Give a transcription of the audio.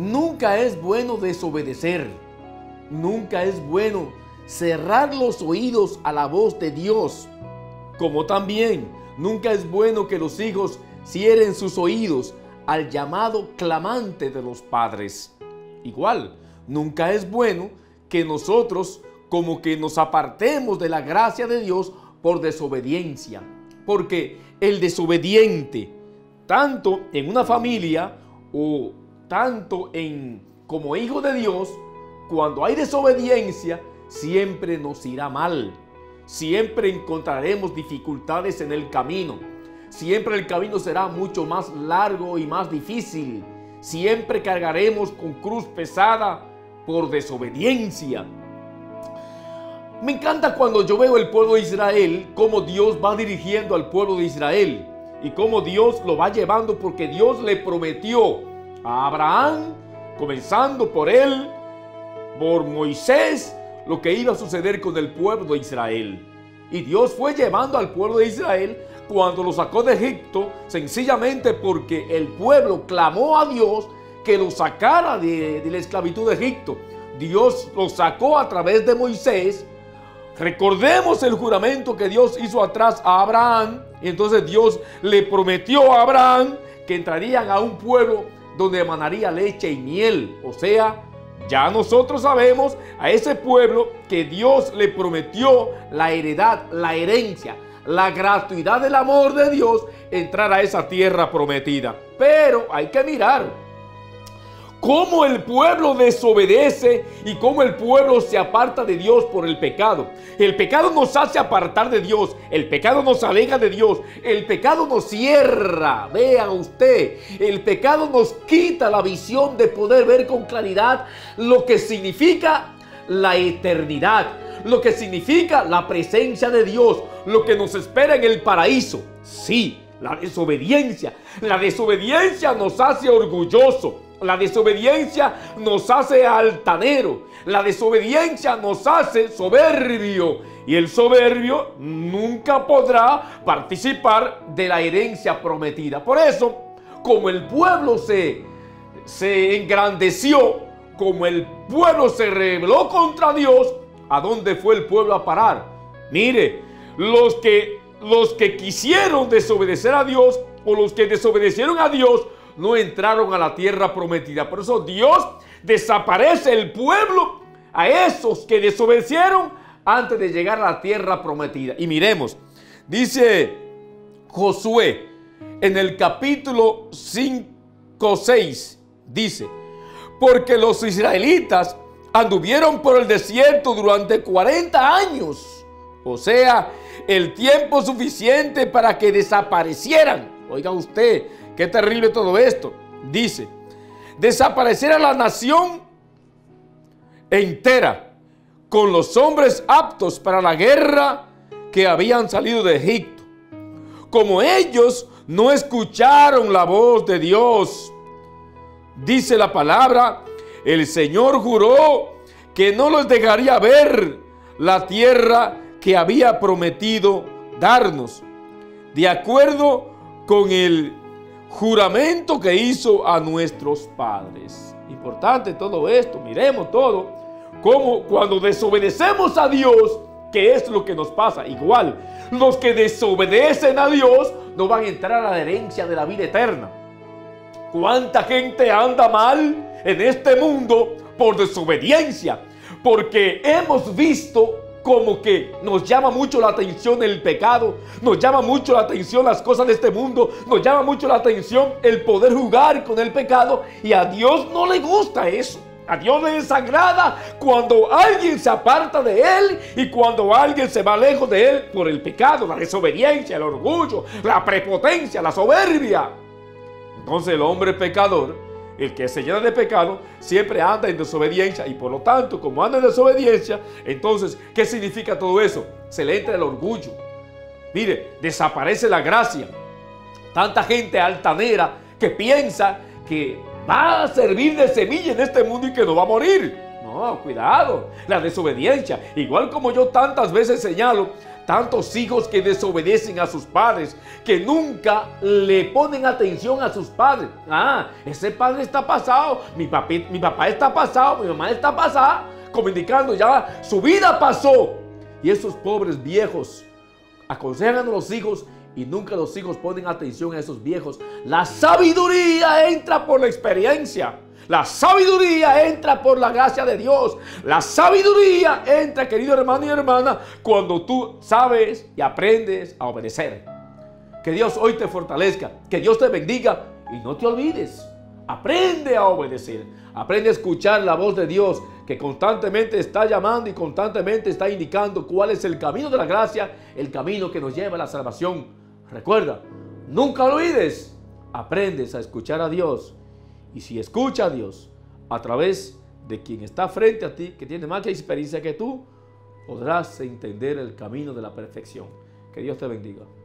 nunca es bueno desobedecer. Nunca es bueno cerrar los oídos a la voz de Dios. Como también nunca es bueno que los hijos cierren sus oídos al llamado clamante de los padres. Igual, nunca es bueno que nosotros como que nos apartemos de la gracia de Dios por desobediencia. Porque el desobediente, tanto en una familia o tanto como hijo de Dios, cuando hay desobediencia, siempre nos irá mal. Siempre encontraremos dificultades en el camino. Siempre el camino será mucho más largo y más difícil. Siempre cargaremos con cruz pesada por desobediencia. Me encanta cuando yo veo el pueblo de Israel, cómo Dios va dirigiendo al pueblo de Israel y cómo Dios lo va llevando, porque Dios le prometió a Abraham, comenzando por él, por Moisés, lo que iba a suceder con el pueblo de Israel. Y Dios fue llevando al pueblo de Israel cuando lo sacó de Egipto, sencillamente porque el pueblo clamó a Dios que lo sacara de la esclavitud de Egipto. Dios lo sacó a través de Moisés. Recordemos el juramento que Dios hizo atrás a Abraham. Y entonces Dios le prometió a Abraham que entrarían a un pueblo donde emanaría leche y miel. O sea, ya nosotros sabemos a ese pueblo que Dios le prometió la heredad, la herencia, la gratuidad del amor de Dios, entrar a esa tierra prometida. Pero hay que mirar cómo el pueblo desobedece y cómo el pueblo se aparta de Dios por el pecado. El pecado nos hace apartar de Dios, el pecado nos aleja de Dios, el pecado nos cierra. Vea usted, el pecado nos quita la visión de poder ver con claridad lo que significa la eternidad, lo que significa la presencia de Dios, lo que nos espera en el paraíso. Sí, la desobediencia nos hace orgulloso. La desobediencia nos hace altanero. La desobediencia nos hace soberbio. Y el soberbio nunca podrá participar de la herencia prometida. Por eso, como el pueblo se engrandeció, como el pueblo se rebeló contra Dios, ¿a dónde fue el pueblo a parar? Mire, los que quisieron desobedecer a Dios, o los que desobedecieron a Dios, no entraron a la tierra prometida. Por eso Dios desaparece el pueblo a esos que desobedecieron antes de llegar a la tierra prometida. Y miremos, dice Josué en el capítulo 5:6, dice: porque los israelitas anduvieron por el desierto durante 40 años, o sea, el tiempo suficiente para que desaparecieran. Oiga usted, qué terrible todo esto. Dice: desapareciera la nación entera con los hombres aptos para la guerra que habían salido de Egipto. Como ellos no escucharon la voz de Dios, dice la palabra, el Señor juró que no los dejaría ver la tierra que había prometido darnos, de acuerdo con el juramento que hizo a nuestros padres. Importante todo esto, miremos todo, como cuando desobedecemos a Dios, ¿qué es lo que nos pasa? Igual, los que desobedecen a Dios no van a entrar a la herencia de la vida eterna. ¿Cuánta gente anda mal en este mundo por desobediencia? Porque hemos visto como que nos llama mucho la atención el pecado, nos llama mucho la atención las cosas de este mundo, nos llama mucho la atención el poder jugar con el pecado, y a Dios no le gusta eso. A Dios le desagrada cuando alguien se aparta de Él y cuando alguien se va lejos de Él por el pecado, la desobediencia, el orgullo, la prepotencia, la soberbia. Entonces el hombre pecador, el que se llena de pecado, siempre anda en desobediencia, y por lo tanto, como anda en desobediencia, entonces, ¿qué significa todo eso? Se le entra el orgullo. Mire, desaparece la gracia. Tanta gente altanera que piensa que va a servir de semilla en este mundo y que no va a morir. No, cuidado, la desobediencia. Igual como yo tantas veces señalo Tantos hijos que desobedecen a sus padres, que nunca le ponen atención a sus padres. Ah, ese padre está pasado, mi papá está pasado, mi mamá está pasada, como indicando ya su vida pasó. Y esos pobres viejos aconsejan a los hijos y nunca los hijos ponen atención a esos viejos. La sabiduría entra por la experiencia. La sabiduría entra por la gracia de Dios. La sabiduría entra, querido hermano y hermana, cuando tú sabes y aprendes a obedecer. Que Dios hoy te fortalezca, que Dios te bendiga y no te olvides. Aprende a obedecer. Aprende a escuchar la voz de Dios que constantemente está llamando y constantemente está indicando cuál es el camino de la gracia, el camino que nos lleva a la salvación. Recuerda, nunca olvides, aprendes a escuchar a Dios. Y si escucha a Dios a través de quien está frente a ti, que tiene más experiencia que tú, podrás entender el camino de la perfección. Que Dios te bendiga.